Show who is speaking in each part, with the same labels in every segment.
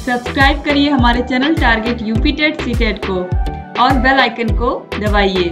Speaker 1: Subscribe करिए हमारे channel target UP TET CTET को और बेल आइकन को दबाइए।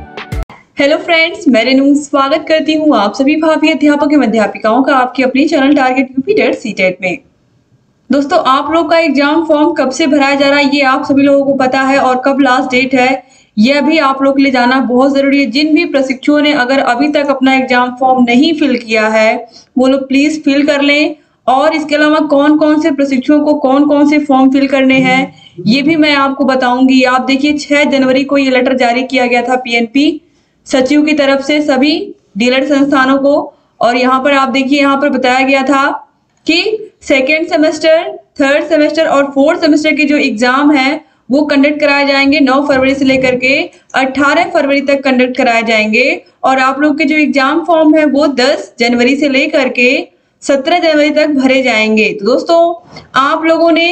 Speaker 1: हेलो फ्रेंड्स, मैं रेनू स्वागत करती हूँ आप सभी भावी अध्यापक एवं अध्यापिकाओं का आपके अपने channel target UP TET CTET में। दोस्तों, आप लोग का एग्जाम फॉर्म कब से भराया जा रहा है ये आप सभी लोगों को पता है, और कब लास्ट डेट है यह भी आप लोग के लिए जानना बहुत जरूरी है। जिन भी प्रशिक्षुओं ने अगर अभी तक अपना एग्जाम फॉर्म नहीं फिल किया है वो लोग प्लीज फिल कर लें, और इसके अलावा कौन कौन से प्रशिक्षुओं को कौन कौन से फॉर्म फिल करने हैं ये भी मैं आपको बताऊंगी। आप देखिए 6 जनवरी को ये लेटर जारी किया गया था पीएनपी सचिव की तरफ से सभी डीलर संस्थानों को, और यहाँ पर आप देखिए यहाँ पर बताया गया था कि सेकेंड सेमेस्टर, थर्ड सेमेस्टर और फोर्थ सेमेस्टर के जो एग्जाम है वो कंडक्ट कराए जाएंगे 9 फरवरी से लेकर के 18 फरवरी तक कंडक्ट कराए जाएंगे, और आप लोग के जो एग्जाम फॉर्म है वो 10 जनवरी से लेकर के 17 जनवरी तक भरे जाएंगे। तो दोस्तों, आप लोगों ने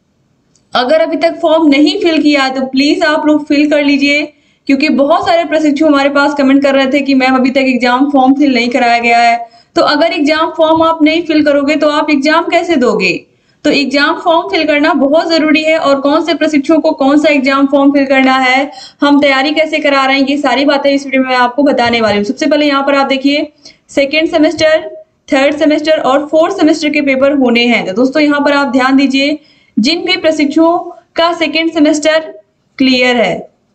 Speaker 1: अगर अभी तक फॉर्म नहीं फिल किया है तो प्लीज आप लोग फिल कर लीजिए, क्योंकि बहुत सारे प्रशिक्षु हमारे पास कमेंट कर रहे थे कि मैम अभी तक एग्जाम फॉर्म फिल नहीं कराया गया है। तो अगर एग्जाम फॉर्म आप नहीं फिल करोगे तो आप एग्जाम कैसे दोगे? तो एग्जाम फॉर्म फिल करना बहुत जरूरी है, और कौन से प्रशिक्षुओं को कौन सा एग्जाम फॉर्म फिल करना है, हम तैयारी कैसे करा रहे हैं, ये सारी बातें इस वीडियो में मैं आपको बताने वाली हूँ। सबसे पहले यहाँ पर आप देखिए सेकेंड सेमेस्टर, थर्ड सेमेस्टर और फोर्थ सेमेस्टर के पेपर होने हैं। तो दोस्तों यहाँ पर आप ध्यान दीजिए, जिन भी प्रशिक्षुओं का सेकेंड सेमेस्टर क्लियर है,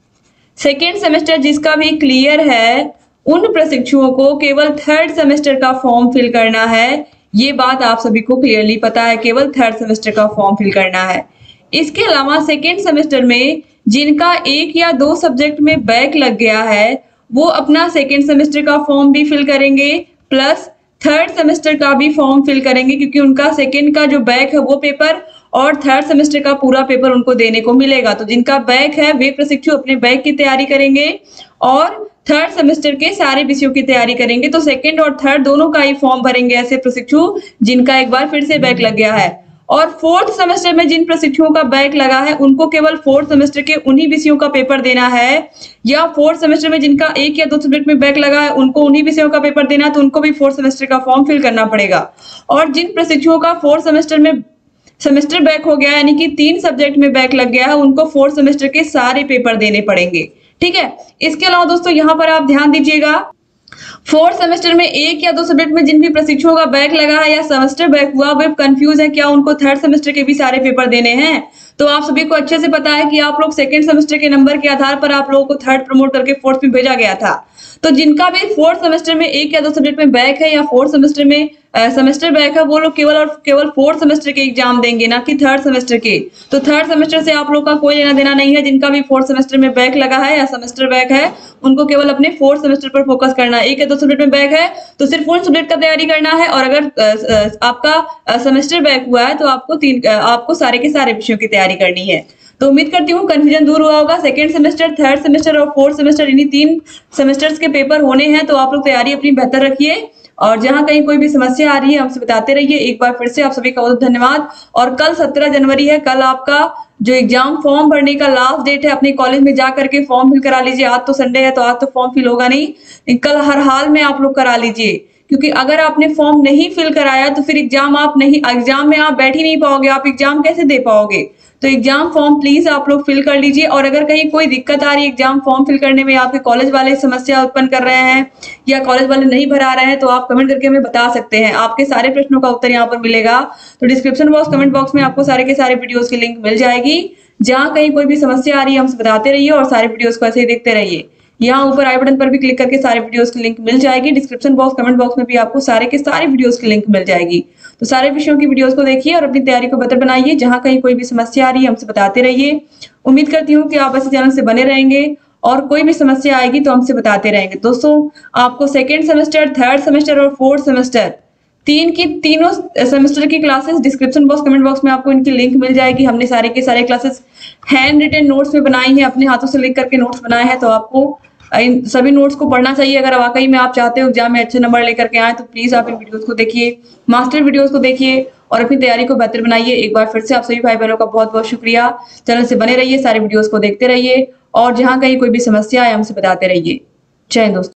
Speaker 1: सेकेंड सेमेस्टर जिसका भी क्लियर है, उन प्रशिक्षुओं को केवल थर्ड सेमेस्टर का फॉर्म फिल करना है। ये बात आप सभी को क्लियरली पता है, केवल थर्ड सेमेस्टर का फॉर्म फिल करना है। इसके अलावा सेकेंड सेमेस्टर में जिनका 1 या 2 सब्जेक्ट में बैक लग गया है वो अपना सेकेंड सेमेस्टर का फॉर्म भी फिल करेंगे, प्लस थर्ड सेमेस्टर का भी फॉर्म फिल करेंगे, क्योंकि उनका सेकेंड का जो बैक है वो पेपर और थर्ड सेमेस्टर का पूरा पेपर उनको देने को मिलेगा। तो जिनका बैक है वे प्रशिक्षु अपने बैक की तैयारी करेंगे और थर्ड सेमेस्टर के सारे विषयों की तैयारी करेंगे। तो सेकेंड और थर्ड दोनों का ही फॉर्म भरेंगे ऐसे प्रशिक्षु जिनका एक बार फिर से बैक लग गया है। और फोर्थ सेमेस्टर में जिन प्रशिक्षुओं का बैक लगा है उनको केवल फोर्थ सेमेस्टर के उन्हीं विषयों का पेपर देना है, या फोर्थ सेमेस्टर में जिनका 1 या 2 सब्जेक्ट में बैक लगा है उनको उन्हीं विषयों का पेपर देना है, तो उनको भी फोर्थ सेमेस्टर का फॉर्म फिल करना पड़ेगा। और जिन प्रशिक्षुओं का फोर्थ सेमेस्टर में सेमेस्टर बैक हो गया यानी कि 3 सब्जेक्ट में बैक लग गया है उनको फोर्थ सेमेस्टर के सारे पेपर देने पड़ेंगे। ठीक है। इसके अलावा दोस्तों यहाँ पर आप ध्यान दीजिएगा, फोर्थ सेमेस्टर में 1 या 2 सब्जेक्ट में जिन भी प्रशिक्षुओं का बैक लगा है या सेमेस्टर बैक हुआ वे कंफ्यूज है क्या उनको थर्ड सेमेस्टर के भी सारे पेपर देने हैं। तो आप सभी को अच्छे से पता है कि आप लोग सेकंड सेमेस्टर के नंबर के आधार पर आप लोगों को थर्ड प्रमोट करके फोर्थ में भेजा गया था। तो जिनका भी फोर्थ सेमेस्टर में 1 या 2 सब्जेक्ट में बैक है या फोर्थ सेमेस्टर में सेमेस्टर बैक है वो लोग केवल और केवल फोर्थ सेमेस्टर के एग्जाम देंगे, ना कि थर्ड सेमेस्टर के। तो थर्ड सेमेस्टर से आप लोग का कोई लेना देना नहीं है। जिनका भी फोर्थ सेमेस्टर में बैक लगा है या सेमेस्टर बैक है उनको केवल अपने फोर्थ सेमेस्टर पर फोकस करना है। 1 या 2 सब्जेक्ट में बैक है तो सिर्फ उन सब्जेक्ट का तैयारी करना है, और अगर आपका सेमेस्टर बैक हुआ है तो आपको सारे के सारे विषयों की तैयारी करनी है। तो उम्मीद करती हूँ कंफ्यूजन दूर हुआ होगा। सेकंड सेमेस्टर, थर्ड सेमेस्टर और फोर्थ सेमेस्टर इन्हीं 3 सेमेस्टर्स के पेपर होने हैं, तो आप लोग तैयारी अपनी बेहतर रखिए, और जहां कहीं कोई भी समस्या आ रही है हमसे बताते रहिए। एक बार फिर से आप सभी का बहुत धन्यवाद। और कल 17 जनवरी है, कल आपका जो एग्जाम फॉर्म भरने का लास्ट डेट है। अपने कॉलेज में जा करके फॉर्म फिल करा लीजिए। आज तो संडे है तो आज तो फॉर्म फिल होगा नहीं, कल हर हाल में आप लोग करा लीजिए, क्योंकि अगर आपने फॉर्म नहीं फिल कराया तो फिर एग्जाम में आप बैठ ही नहीं पाओगे, आप एग्जाम कैसे दे पाओगे। तो एग्जाम फॉर्म प्लीज आप लोग फिल कर लीजिए। और अगर कहीं कोई दिक्कत आ रही है एग्जाम फॉर्म फिल करने में, आपके कॉलेज वाले समस्या उत्पन्न कर रहे हैं या कॉलेज वाले नहीं भरा रहे हैं, तो आप कमेंट करके हमें बता सकते हैं। आपके सारे प्रश्नों का उत्तर यहाँ पर मिलेगा। तो डिस्क्रिप्शन बॉक्स, कमेंट बॉक्स में आपको सारे के सारे वीडियोस की लिंक मिल जाएगी। जहां कहीं कोई भी समस्या आ रही है हमसे बताते रहिए और सारे वीडियोस को ऐसे ही देखते रहिए। यहाँ ऊपर आई बटन पर भी क्लिक करके सारे वीडियोस की लिंक मिल जाएगी। डिस्क्रिप्शन बॉक्स, कमेंट बॉक्स में भी आपको सारे के सारे वीडियोस की लिंक मिल जाएगी। तो सारे विषयों की वीडियोस को देखिए और अपनी तैयारी को बेहतर बनाइए। जहां कहीं कोई भी समस्या आ रही है हमसे बताते रहिए। उम्मीद करती हूँ कि आप इस चैनल से बने रहेंगे, और कोई भी समस्या आएगी तो हमसे बताते रहेंगे। दोस्तों, आपको सेकेंड सेमेस्टर, थर्ड सेमेस्टर और फोर्थ सेमेस्टर तीनों सेमेस्टर की classes description box, comment box में आपको इनकी लिंक मिल जाएगी। हमने सारे के सारे क्लासेस हैंड रिटन नोट्स में बनाई है, अपने हाथों से लिख करके नोट्स बनाए हैं। तो आपको इन सभी नोट्स को पढ़ना चाहिए। अगर वाकई में आप चाहते हो एग्जाम में अच्छे नंबर लेकर के आए तो प्लीज आप इन वीडियोस को देखिए, मास्टर वीडियोस को देखिए और अपनी तैयारी को बेहतर बनाइए। एक बार फिर से आप सभी भाई बहनों का बहुत बहुत शुक्रिया। चैनल से बने रहिए, सारे वीडियोस को देखते रहिए, और जहां कहीं कोई भी समस्या है हमसे बताते रहिए। जय हिंद दोस्तों।